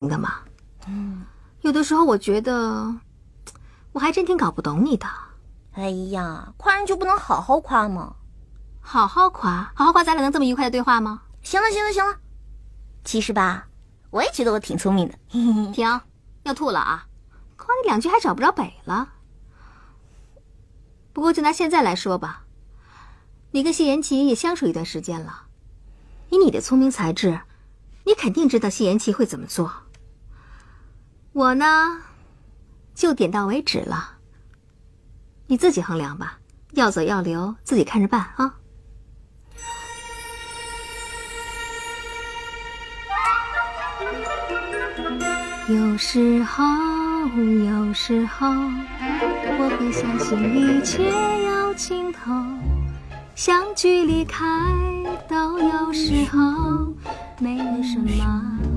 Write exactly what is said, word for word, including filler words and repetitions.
的嘛。嗯，有的时候我觉得，我还真挺搞不懂你的。 哎呀，夸人就不能好好夸吗？ 好好夸，好好夸，咱俩能这么愉快的对话吗？ 行了，行了，行了。其实吧，我也觉得我挺聪明的。 停，要吐了啊！夸你两句还找不着北了。不过就拿现在来说吧，你跟谢延琪也相处一段时间了，以你的聪明才智，你肯定知道谢延琪会怎么做。我呢，就点到为止了。你自己衡量吧，要走要留，自己看着办啊。有时候，有时候，我会相信一切有尽头。相聚离开都有时候，没有什么